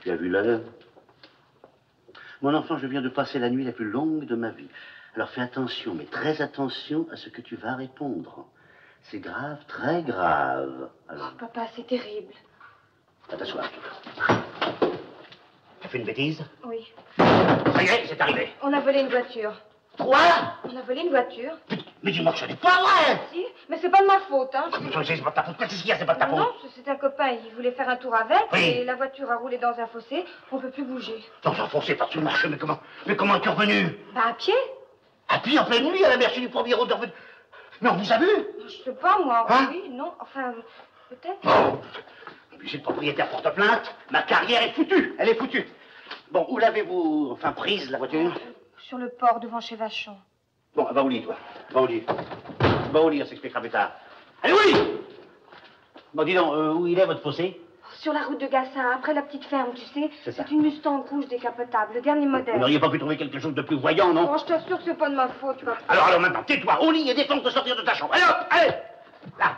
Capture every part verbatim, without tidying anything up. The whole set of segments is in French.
Tu as vu l'heure? Mon enfant, je viens de passer la nuit la plus longue de ma vie. Alors fais attention, mais très attention à ce que tu vas répondre. C'est grave, très grave. Alors... Oh, papa, c'est terrible. Va t'asseoir. Tu as fait une bêtise? Oui. Ça y est, c'est arrivé. On a volé une voiture. Quoi? On a volé une voiture. Mais, mais dis-moi que ce n'est pas vrai! Si, mais c'est pas de ma faute, hein. C'est pas de ta faute. Qu'est-ce qu'il y a? C'est pas de ta faute. Non, c'est un copain. Il voulait faire un tour avec. Oui. Et la voiture a roulé dans un fossé. On peut plus bouger. Dans un fossé par-dessus le marché, mais comment? Mais comment es-tu revenu? Bah, à pied. À pied en pleine nuit, à la merci du premier rôle de revenu. Mais on vous a vu? Je sais pas, moi. Hein? Oui, non, enfin, peut-être. Oh. Et puis si le propriétaire porte plainte, ma carrière est foutue. Elle est foutue. Bon, où l'avez-vous, enfin, prise, la voiture? Sur le port, devant chez Vachon. Bon, va au lit, toi. Va au lit. Va au lit, on s'expliquera plus tard. Allez, au lit! Bon, dis donc, euh, où il est, votre fossé? Sur la route de Gassin, après la petite ferme, tu sais. C'est ça. C'est une Mustang rouge décapotable, le dernier modèle. Vous n'auriez pas pu trouver quelque chose de plus voyant, non? Oh, je t'assure que c'est pas de ma faute, tu vois. Alors, alors, maintenant, tais-toi, au lit et défense de sortir de ta chambre. Allez, hop, allez! Là!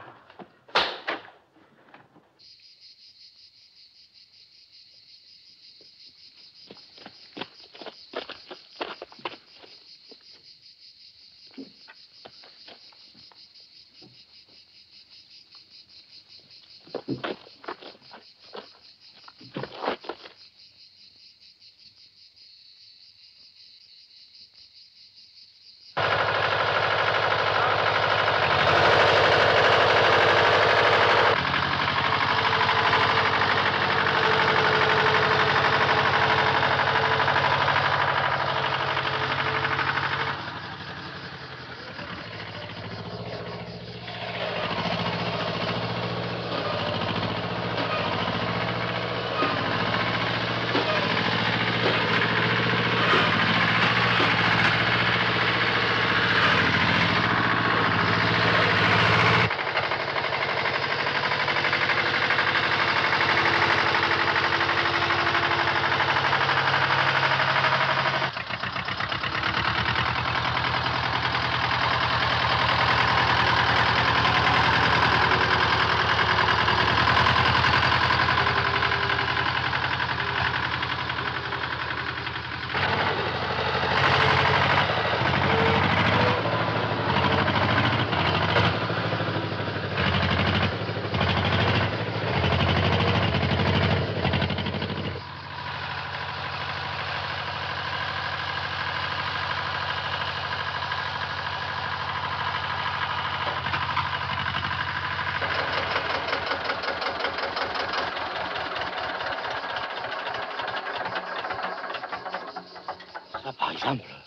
Par exemple,